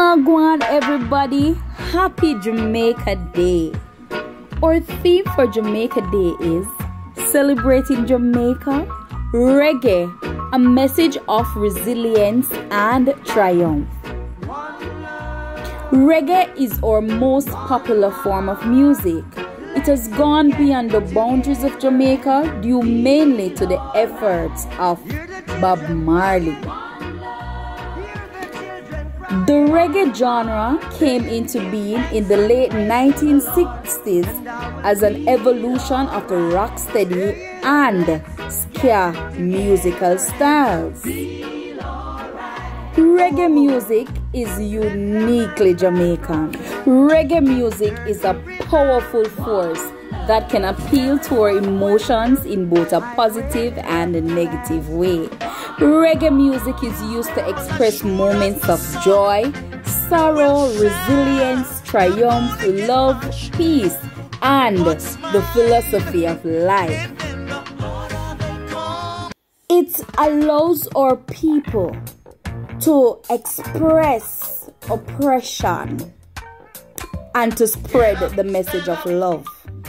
Wagwan everybody, happy Jamaica Day. Our theme for Jamaica Day is celebrating Jamaica, reggae, a message of resilience and triumph. Reggae is our most popular form of music. It has gone beyond the boundaries of Jamaica due mainly to the efforts of Bob Marley. The reggae genre came into being in the late 1960s as an evolution of the rocksteady and ska musical styles. Reggae music is uniquely Jamaican. Reggae music is a powerful force that can appeal to our emotions in both a positive and a negative way. Reggae music is used to express moments of joy, sorrow, resilience, triumph, love, peace, and the philosophy of life. It allows our people to express oppression and to spread the message of love.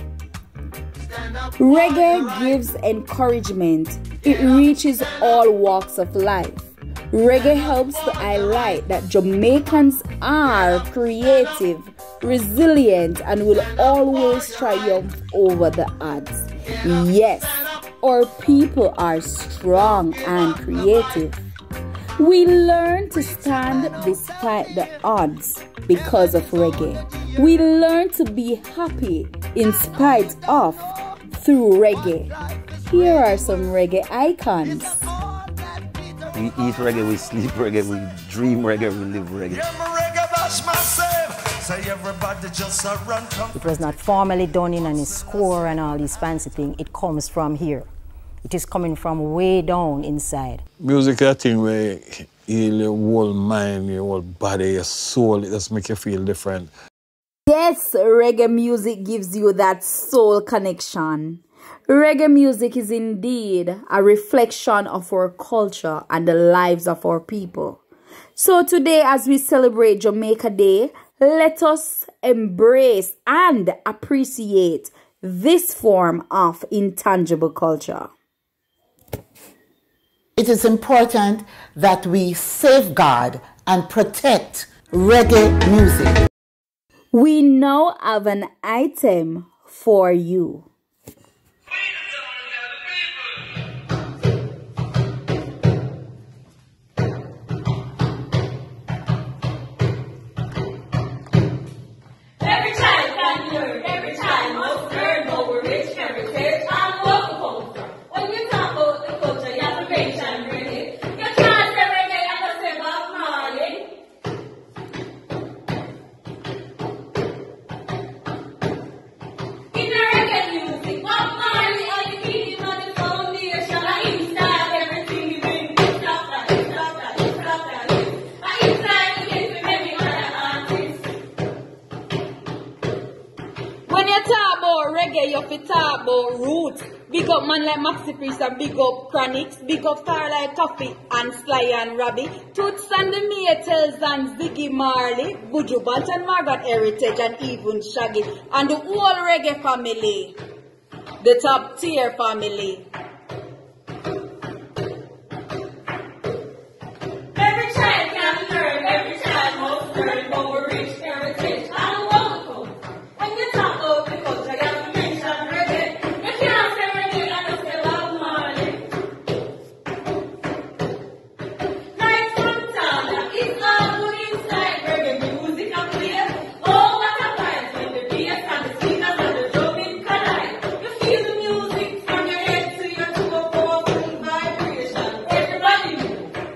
Reggae gives encouragement. It reaches all walks of life. Reggae helps to highlight that Jamaicans are creative, resilient, and will always triumph over the odds. Yes, our people are strong and creative. We learn to stand despite the odds because of reggae. We learn to be happy in spite of through reggae. Here are some reggae icons. We eat reggae, we sleep reggae, we dream reggae, we live reggae. It was not formally done in any score and all these fancy things. It comes from here. It is coming from way down inside. Music is a thing where heal your whole mind, your whole body, your soul. It just makes you feel different. Yes, reggae music gives you that soul connection. Reggae music is indeed a reflection of our culture and the lives of our people. So today, as we celebrate Jamaica Day, let us embrace and appreciate this form of intangible culture. It is important that we safeguard and protect reggae music. We now have an item for you. Every child can learn, every child must learn our rich heritage and local culture. When you talk about the culture, you have to mention reggae. You can't say reggae and just say Bob Marley. In the reggae music, Bob Marley and the King on the foundation, and inside everything you bring, stop that, stop that, stop that. And inside you get to many other artists. When you talk about reggae, you have to talk about roots. Big up man like Maxi Priest and big up Chronixx. Big up Starlight Coffee and Sly and Robbie. Toots and the Maytals and Ziggy Marley. Buju Banton and Margaret Heritage and even Shaggy. And the whole reggae family. The top tier family. Every child can learn, every child must learn our rich heritage and local. When you talk about the culture, you have to mention reggae. You can't say reggae and just say Bob Marley. Like Santana, it's all good inside reggae music and play. Oh, what a vibe when the bass and the singers and the drumming collide. You feel the music from your head to your toe, powerful vibration. Everybody move.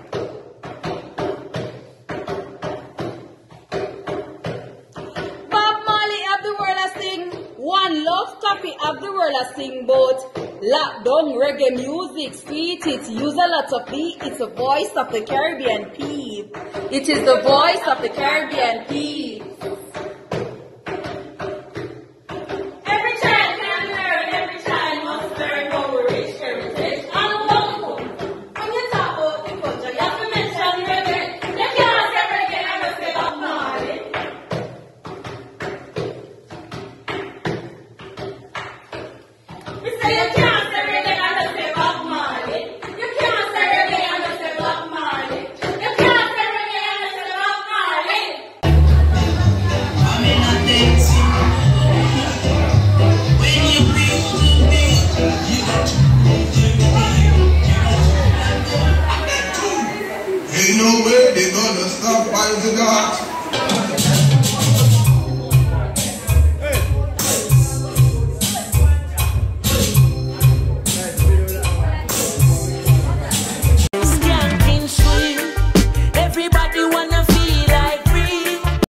Bob Marley of the world I sing. One Love copy of the world I sing both. Lockdown reggae music, sweet it, use a lot of beat. It's the voice of the Caribbean people. It is the voice of the Caribbean people.